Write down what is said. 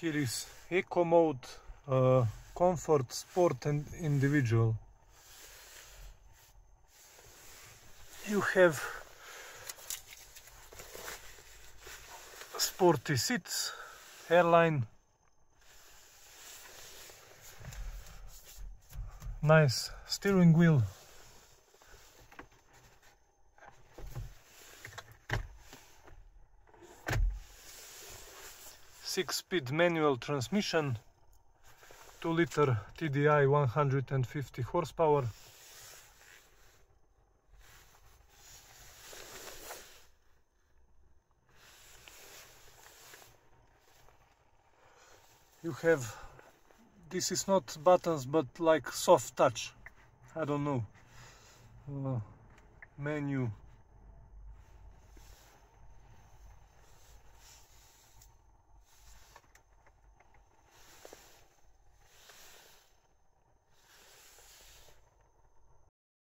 Here is Eco mode, Comfort, Sport and Individual. You have sporty seats, airline, nice steering wheel, six-speed manual transmission, 2-liter TDI, 150 horsepower. You have, this is not buttons but like soft touch, I don't know, menu,